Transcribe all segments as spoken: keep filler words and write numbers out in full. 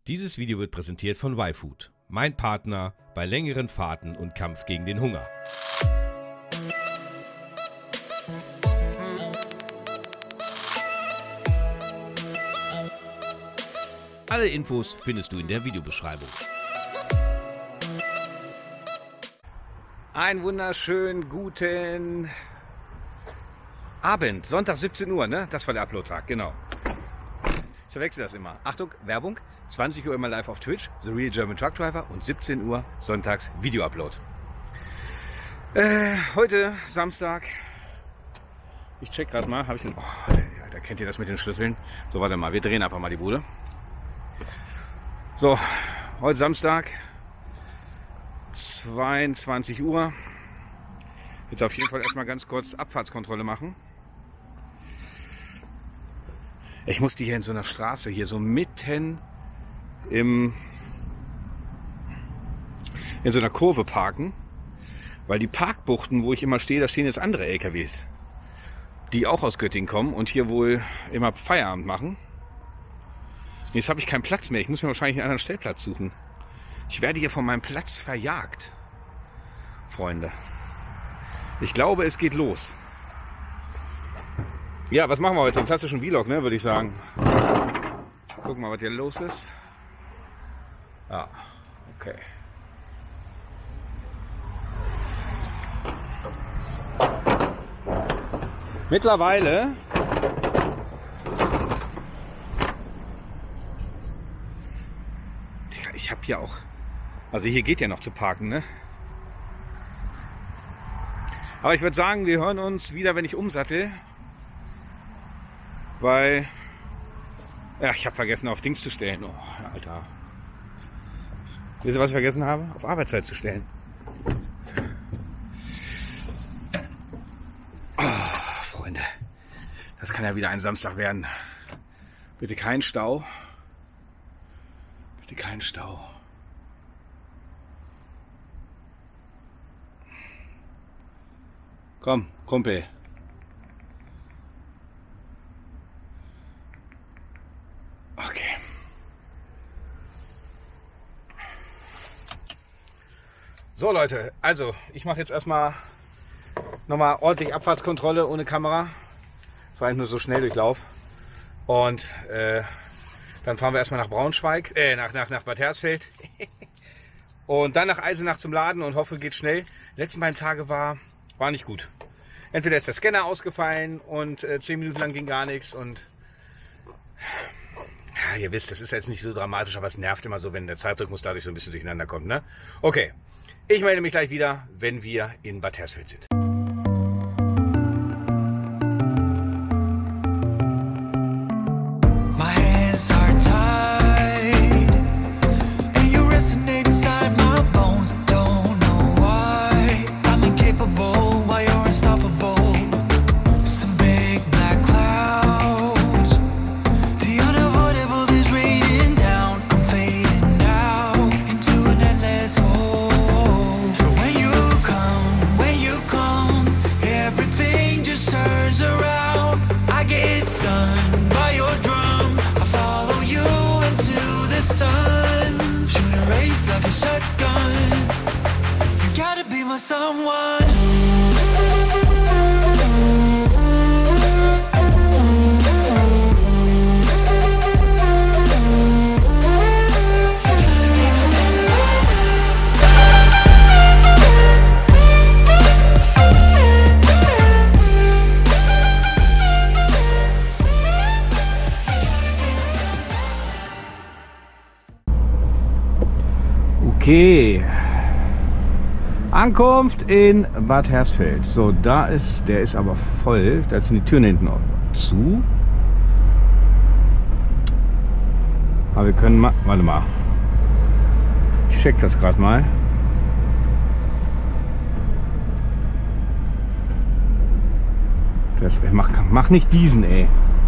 Dieses Video wird präsentiert von YFood, mein Partner bei längeren Fahrten und Kampf gegen den Hunger. Alle Infos findest du in der Videobeschreibung. Einen wunderschönen guten Abend, Sonntag siebzehn Uhr, ne? Das war der Upload-Tag, genau. Ich verwechsel das immer. Achtung, Werbung, zwanzig Uhr immer live auf Twitch, The Real German Truck Driver, und siebzehn Uhr sonntags Video-Upload. Äh, heute Samstag. Ich check gerade mal, habe ich den... Oh, da kennt ihr das mit den Schlüsseln. So, warte mal, wir drehen einfach mal die Bude. So, heute Samstag, zweiundzwanzig Uhr. Jetzt auf jeden Fall erstmal ganz kurz Abfahrtskontrolle machen. Ich musste hier in so einer Straße, hier so mitten im, in so einer Kurve parken, weil die Parkbuchten, wo ich immer stehe, da stehen jetzt andere L K Ws, die auch aus Göttingen kommen und hier wohl immer Feierabend machen. Jetzt habe ich keinen Platz mehr, ich muss mir wahrscheinlich einen anderen Stellplatz suchen. Ich werde hier von meinem Platz verjagt, Freunde. Ich glaube, es geht los. Ja, was machen wir heute? Einen klassischen Vlog, ne, würde ich sagen. Gucken mal, was hier los ist. Ah, okay. Mittlerweile ich habe hier auch, also hier geht ja noch zu parken, ne? Aber ich würde sagen, wir hören uns wieder, wenn ich umsattel. Weil, ja, ich habe vergessen, auf Dings zu stellen. Oh, Alter. Wisst ihr, was ich vergessen habe? Auf Arbeitszeit zu stellen. Oh, Freunde. Das kann ja wieder ein Samstag werden. Bitte kein Stau. Bitte kein Stau. Komm, Kumpel. Okay. So Leute, also ich mache jetzt erstmal nochmal ordentlich Abfahrtskontrolle ohne Kamera. Das war eigentlich nur so Schnelldurchlauf. Und äh, dann fahren wir erstmal nach Braunschweig, äh, nach, nach, nach Bad Hersfeld. Und dann nach Eisenach zum Laden und hoffe, geht schnell. Die letzten beiden Tage war, war nicht gut. Entweder ist der Scanner ausgefallen und äh, zehn Minuten lang ging gar nichts und... Ja, ihr wisst, das ist jetzt nicht so dramatisch, aber es nervt immer so, wenn der Zeitdruck dadurch so ein bisschen durcheinander kommt, ne? Okay, ich melde mich gleich wieder, wenn wir in Bad Hersfeld sind. Okay, Ankunft in Bad Hersfeld. So, da ist, der ist aber voll. Da sind die Türen hinten auch zu. Aber wir können mal, warte mal. Ich check das gerade mal. Das, mach, mach nicht diesen, ey.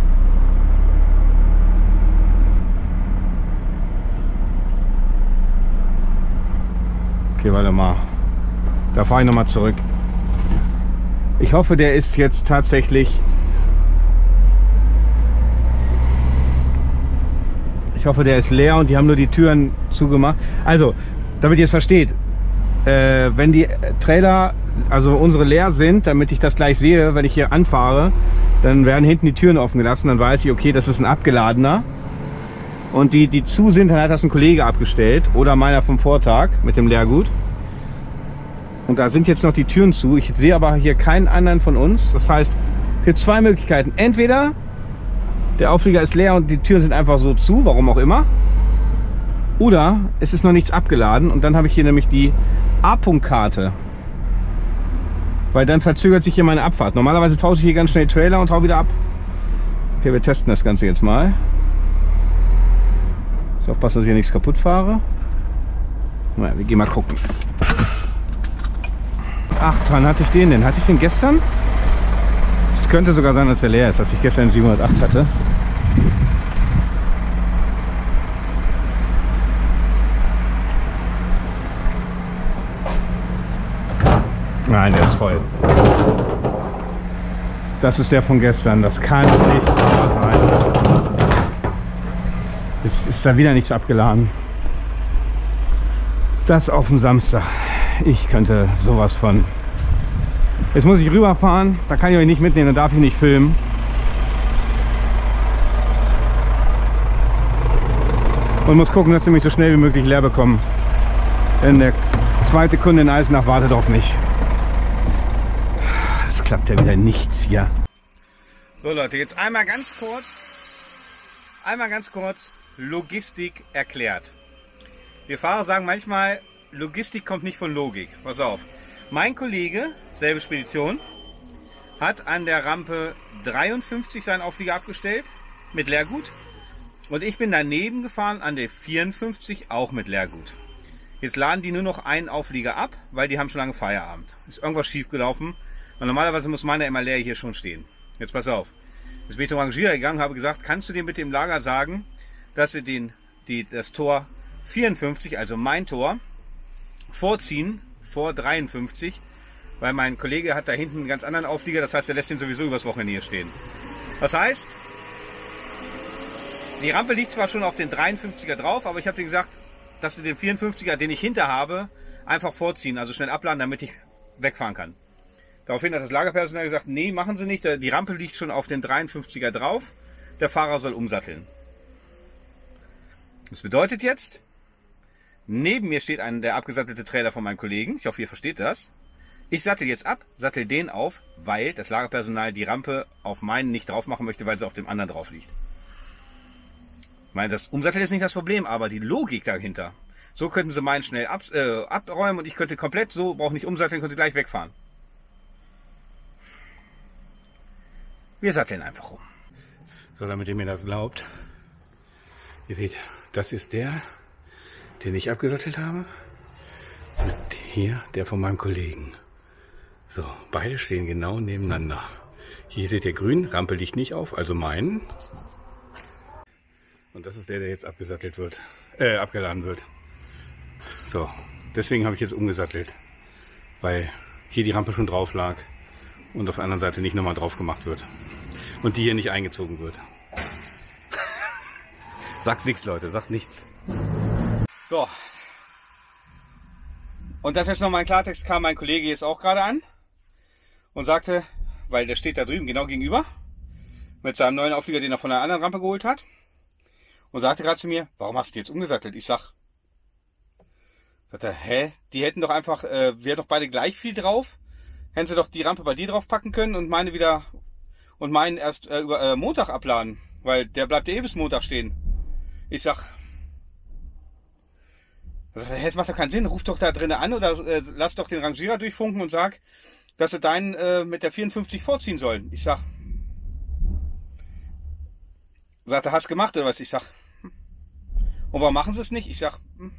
Okay, warte mal. Da fahre ich nochmal zurück. Ich hoffe, der ist jetzt tatsächlich Ich hoffe, der ist leer und die haben nur die Türen zugemacht. Also, damit ihr es versteht, äh, wenn die Trailer, also unsere leer sind, damit ich das gleich sehe, wenn ich hier anfahre, dann werden hinten die Türen offen gelassen. Dann weiß ich, okay, das ist ein abgeladener. Und die, die zu sind, dann hat das ein Kollege abgestellt oder meiner vom Vortag mit dem Leergut. Und da sind jetzt noch die Türen zu. Ich sehe aber hier keinen anderen von uns. Das heißt, es gibt zwei Möglichkeiten. Entweder der Auflieger ist leer und die Türen sind einfach so zu, warum auch immer. Oder es ist noch nichts abgeladen und dann habe ich hier nämlich die A-Punkt-Karte. Weil dann verzögert sich hier meine Abfahrt. Normalerweise tausche ich hier ganz schnell Trailer und hau wieder ab. Okay, wir testen das Ganze jetzt mal. Ich muss aufpassen, dass ich hier nichts kaputt fahre. Na, wir gehen mal gucken. Ach, wann hatte ich den denn? Hatte ich den gestern? Es könnte sogar sein, dass der leer ist, als ich gestern den siebenhundertacht hatte. Nein, der ist voll. Das ist der von gestern. Das kann nicht wahr sein. Jetzt ist da wieder nichts abgeladen. Das auf dem Samstag. Ich könnte sowas von... Jetzt muss ich rüberfahren, da kann ich euch nicht mitnehmen, da darf ich nicht filmen. Und muss gucken, dass sie mich so schnell wie möglich leer bekommen. Denn der zweite Kunde in Eisenach wartet auf mich. Es klappt ja wieder nichts hier. So Leute, jetzt einmal ganz kurz, einmal ganz kurz Logistik erklärt. Wir Fahrer sagen manchmal, Logistik kommt nicht von Logik. Pass auf. Mein Kollege, selbe Spedition, hat an der Rampe dreiundfünfzig seinen Auflieger abgestellt mit Leergut. Und ich bin daneben gefahren an der vierundfünfzig auch mit Leergut. Jetzt laden die nur noch einen Auflieger ab, weil die haben schon lange Feierabend. Ist irgendwas schief gelaufen. Und normalerweise muss meiner immer leer hier schon stehen. Jetzt pass auf. Jetzt bin ich zum Rangierer gegangen, habe gesagt, kannst du dem bitte im Lager sagen, dass sie den, die, das Tor vierundfünfzig, also mein Tor, vorziehen vor dreiundfünfzig, weil mein Kollege hat da hinten einen ganz anderen Auflieger, das heißt, er lässt den sowieso übers Wochenende hier stehen. Das heißt, die Rampe liegt zwar schon auf den dreiundfünfziger drauf, aber ich habe dir gesagt, dass du den vierundfünfziger, den ich hinter habe, einfach vorziehen, also schnell abladen, damit ich wegfahren kann. Daraufhin hat das Lagerpersonal gesagt, nee, machen Sie nicht, die Rampe liegt schon auf den dreiundfünfziger drauf, der Fahrer soll umsatteln. Das bedeutet jetzt, neben mir steht ein, der abgesattelte Trailer von meinem Kollegen. Ich hoffe, ihr versteht das. Ich sattel jetzt ab, sattel den auf, weil das Lagerpersonal die Rampe auf meinen nicht drauf machen möchte, weil sie auf dem anderen drauf liegt. Ich meine, das Umsatteln ist nicht das Problem, aber die Logik dahinter. So könnten sie meinen schnell ab, äh, abräumen und ich könnte komplett so, brauche nicht umsatteln, könnte gleich wegfahren. Wir satteln einfach um. So, damit ihr mir das glaubt. Ihr seht, das ist der, den ich abgesattelt habe. Und hier der von meinem Kollegen. So, beide stehen genau nebeneinander. Hier seht ihr grün, Rampe liegt nicht auf, also meinen. Und das ist der, der jetzt abgesattelt wird, äh, abgeladen wird. So, deswegen habe ich jetzt umgesattelt. Weil hier die Rampe schon drauf lag und auf der anderen Seite nicht nochmal drauf gemacht wird. Und die hier nicht eingezogen wird. Sagt nichts, Leute, sagt nichts. So. Und das jetzt nochmal in Klartext kam mein Kollege jetzt auch gerade an und sagte, weil der steht da drüben genau gegenüber, mit seinem neuen Auflieger, den er von einer anderen Rampe geholt hat, und sagte gerade zu mir, warum hast du jetzt umgesattelt? Ich sag, sagt er, hä? Die hätten doch einfach, äh, wir hätten doch beide gleich viel drauf, hätten sie doch die Rampe bei dir drauf packen können und meine wieder, und meinen erst äh, über äh, Montag abladen, weil der bleibt ja eh bis Montag stehen. Ich sag, es macht doch keinen Sinn, ruf doch da drinnen an oder äh, lass doch den Rangierer durchfunken und sag, dass sie deinen äh, mit der vierundfünfzig vorziehen sollen. Ich sag, sagt er, hast gemacht oder was? Ich sag, hm. Und warum machen sie es nicht? Ich sag, hm.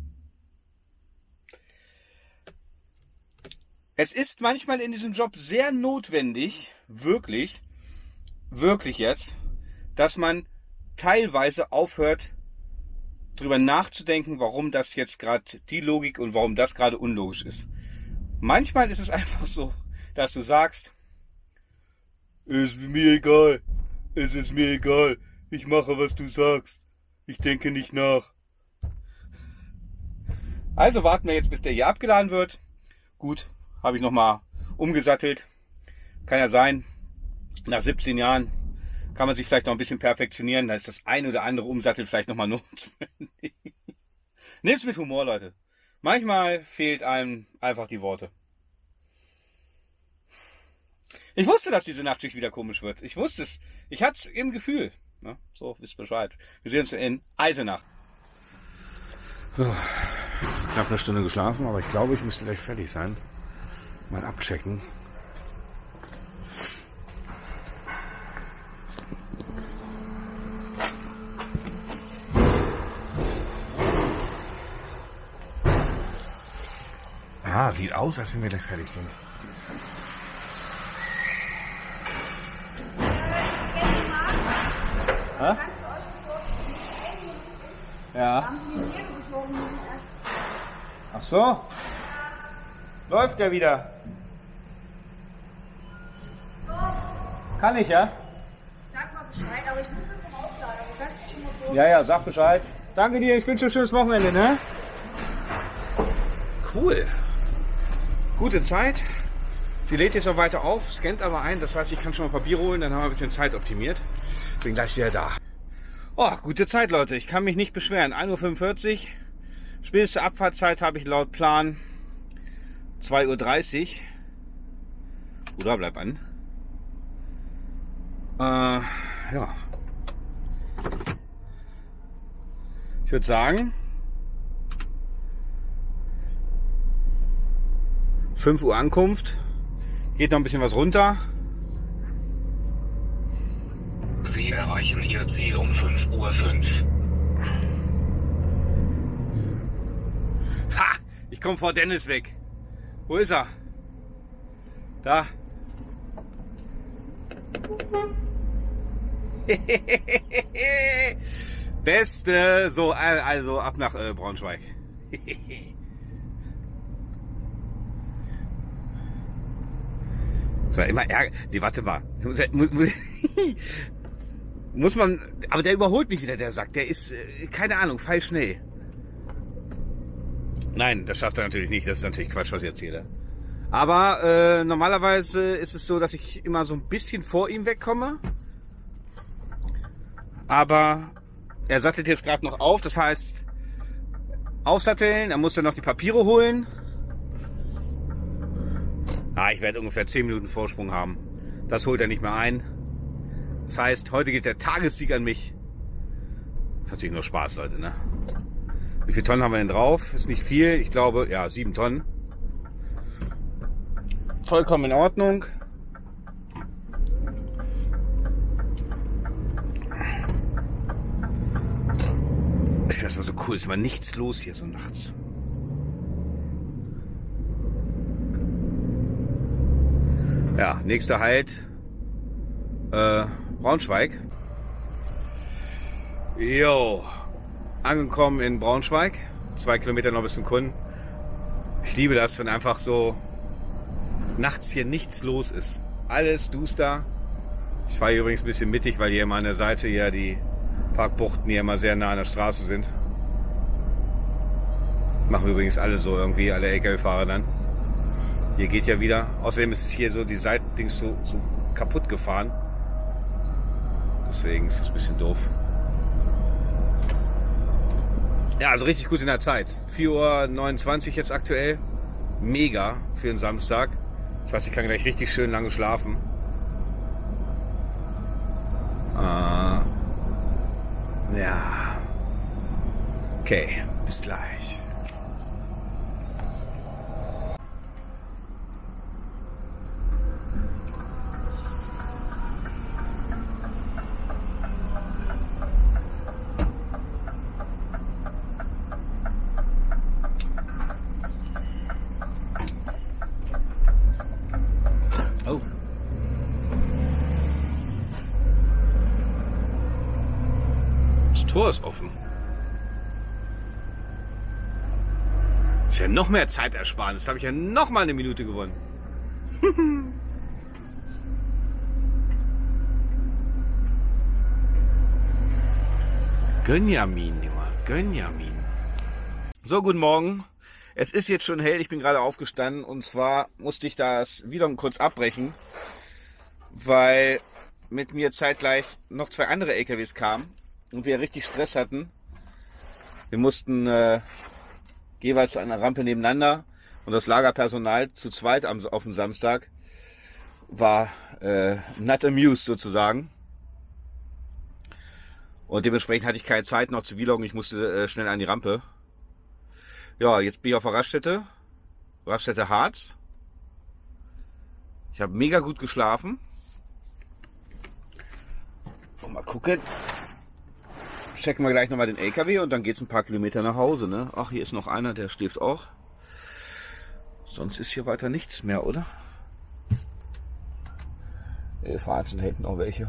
Es ist manchmal in diesem Job sehr notwendig, wirklich, wirklich jetzt, dass man teilweise aufhört, drüber nachzudenken, warum das jetzt gerade die Logik und warum das gerade unlogisch ist. Manchmal ist es einfach so, dass du sagst, ist mir egal, es ist mir egal, ich mache, was du sagst. Ich denke nicht nach. Also warten wir jetzt, bis der hier abgeladen wird. Gut, habe ich nochmal umgesattelt. Kann ja sein, nach siebzehn Jahren kann man sich vielleicht noch ein bisschen perfektionieren. Da ist das ein oder andere Umsatteln vielleicht nochmal notwendig. Nehmt's mit Humor, Leute. Manchmal fehlt einem einfach die Worte. Ich wusste, dass diese Nachtschicht wieder komisch wird. Ich wusste es. Ich hatte es im Gefühl. Na, so, wisst Bescheid. Wir sehen uns in Eisenach. So, knapp eine Stunde geschlafen, aber ich glaube, ich müsste gleich fertig sein. Mal abchecken. Ah, sieht aus, als wenn wir gleich fertig sind. Ha? Kannst du euch Ja. haben sie mir hier geflogen müssen erst. Ach so. Läuft ja wieder. So, Kann ich, ja? ich sag mal Bescheid, aber ich muss das noch aufladen. Aber kannst du schon mal vor. Ja, ja, sag Bescheid. Danke dir, ich wünsche dir ein schönes Wochenende, ne? Cool. Gute Zeit. Sie lädt jetzt noch weiter auf, scannt aber ein. Das heißt, ich kann schon mal Papier holen, dann haben wir ein bisschen Zeit optimiert. Bin gleich wieder da. Oh, gute Zeit, Leute. Ich kann mich nicht beschweren. ein Uhr fünfundvierzig. Späteste Abfahrtzeit habe ich laut Plan zwei Uhr dreißig. Oder bleib an. Äh, ja. Ich würde sagen, fünf Uhr Ankunft. Geht noch ein bisschen was runter. Sie erreichen Ihr Ziel um fünf Uhr fünf. Ha! Ich komme vor Dennis weg. Wo ist er? Da. Beste. So, also ab nach äh, Braunschweig. Das war immer Ärger. Nee, warte mal. Muss, muss, muss man. Aber der überholt mich wieder, der Sack. Der ist, äh, keine Ahnung, pfeilschnell. Nein, das schafft er natürlich nicht. Das ist natürlich Quatsch, was ich erzähle. Aber äh, normalerweise ist es so, dass ich immer so ein bisschen vor ihm wegkomme. Aber er sattelt jetzt gerade noch auf. Das heißt, aufsatteln. Er muss dann noch die Papiere holen. Ah, ich werde ungefähr zehn Minuten Vorsprung haben. Das holt er nicht mehr ein. Das heißt, heute geht der Tagessieg an mich. Das ist natürlich nur Spaß, Leute, ne? Wie viele Tonnen haben wir denn drauf? Ist nicht viel. Ich glaube, ja, sieben Tonnen. Vollkommen in Ordnung. Ich finde das war so cool. Es ist immer nichts los hier so nachts. Ja, nächster Halt. Äh, Braunschweig. Jo. Angekommen in Braunschweig. Zwei Kilometer noch bis zum Kunden. Ich liebe das, wenn einfach so nachts hier nichts los ist. Alles duster. Ich fahre hier übrigens ein bisschen mittig, weil hier immer an der Seite ja die Parkbuchten hier immer sehr nah an der Straße sind. Machen übrigens alle so irgendwie, alle L K W-Fahrer dann. Hier geht ja wieder. Außerdem ist es hier so, die Seitendings so, so kaputt gefahren. Deswegen ist es ein bisschen doof. Ja, also richtig gut in der Zeit. vier Uhr neunundzwanzig jetzt aktuell. Mega für den Samstag. Das heißt, ich kann gleich richtig schön lange schlafen. Äh, ja. Okay, bis gleich. Oh. Das Tor ist offen. Das ist ja noch mehr Zeitersparnis. Das habe ich ja noch mal eine Minute gewonnen. Gönjamin, Junge, Gönjamin. So, guten Morgen. Es ist jetzt schon hell, ich bin gerade aufgestanden und zwar musste ich das wieder kurz abbrechen, weil mit mir zeitgleich noch zwei andere L K Ws kamen und wir richtig Stress hatten. Wir mussten äh, jeweils zu einer Rampe nebeneinander und das Lagerpersonal zu zweit am, auf dem Samstag war äh, not amused sozusagen. Und dementsprechend hatte ich keine Zeit noch zu vloggen, ich musste äh, schnell an die Rampe. Ja, jetzt bin ich auf der Raststätte, Raststätte Harz. Ich habe mega gut geschlafen. Und mal gucken. Checken wir gleich nochmal den L K W und dann geht's ein paar Kilometer nach Hause, ne? Ach, hier ist noch einer, der schläft auch. Sonst ist hier weiter nichts mehr, oder? Äh, Fahrten hinten auch welche.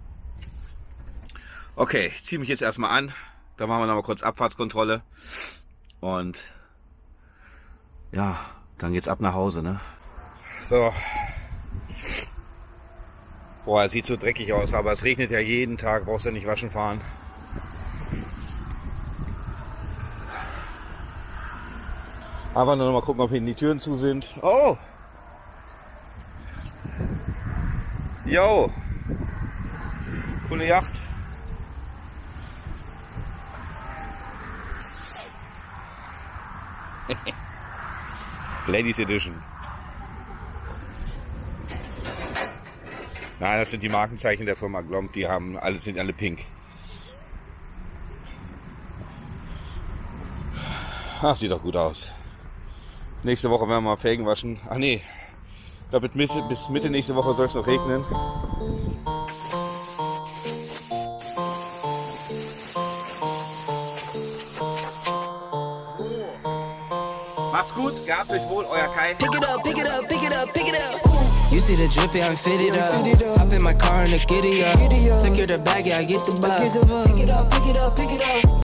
Okay, ich ziehe mich jetzt erstmal an. Dann machen wir nochmal kurz Abfahrtskontrolle. Und ja, dann geht's ab nach Hause, ne? So. Boah, es sieht so dreckig aus, aber es regnet ja jeden Tag, brauchst ja nicht waschen fahren. Aber nur noch mal gucken, ob hinten die Türen zu sind. Oh! Yo! Coole Yacht. Ladies Edition. Nein, das sind die Markenzeichen der Firma Glomb, die haben alles, sind alle pink. Ach, sieht doch gut aus. Nächste Woche werden wir mal Felgen waschen. Ach nee, ich glaube bis Mitte, bis Mitte nächste Woche soll es noch regnen. Macht's gut, gehabt euch wohl, euer Kai. Pick it up, pick it up, pick it up, pick it up. You see the drippy, I'm fitted up. Hop in my car and the giddy up. Secure the bag, yeah, I get the bus. Pick it up, pick it up, pick it up.